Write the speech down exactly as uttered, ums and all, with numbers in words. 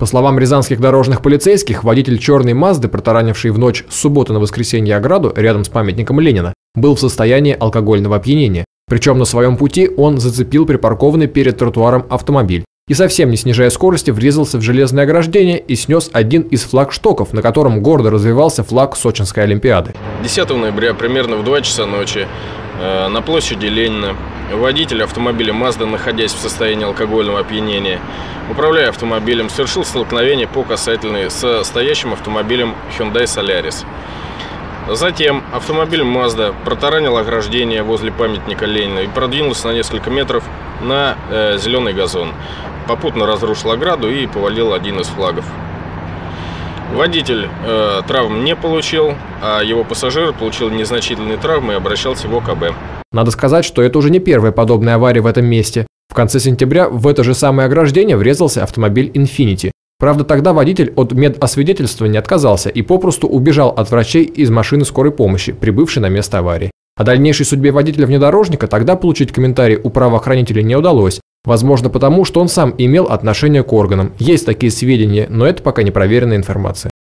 По словам рязанских дорожных полицейских, водитель черной Мазды, протаранивший в ночь с субботы на воскресенье ограду рядом с памятником Ленина, был в состоянии алкогольного опьянения. Причем на своем пути он зацепил припаркованный перед тротуаром автомобиль и, совсем не снижая скорости, врезался в железное ограждение и снес один из флагштоков, на котором гордо развивался флаг Сочинской Олимпиады. десятого ноября примерно в два часа ночи э, на площади Ленина водитель автомобиля Mazda, находясь в состоянии алкогольного опьянения, управляя автомобилем, совершил столкновение по касательной со стоящим автомобилем Hyundai Solaris. Затем автомобиль Mazda протаранил ограждение возле памятника Ленина и продвинулся на несколько метров на э, зеленый газон. Попутно разрушил ограду и повалил один из флагов. Водитель э, травм не получил, а его пассажир получил незначительные травмы и обращался в ОКБ. Надо сказать, что это уже не первая подобная авария в этом месте. В конце сентября в это же самое ограждение врезался автомобиль Infiniti. Правда, тогда водитель от медосвидетельствования отказался и попросту убежал от врачей из машины скорой помощи, прибывшей на место аварии. О дальнейшей судьбе водителя внедорожника тогда получить комментарий у правоохранителей не удалось. Возможно, потому, что он сам имел отношение к органам. Есть такие сведения, но это пока не проверенная информация.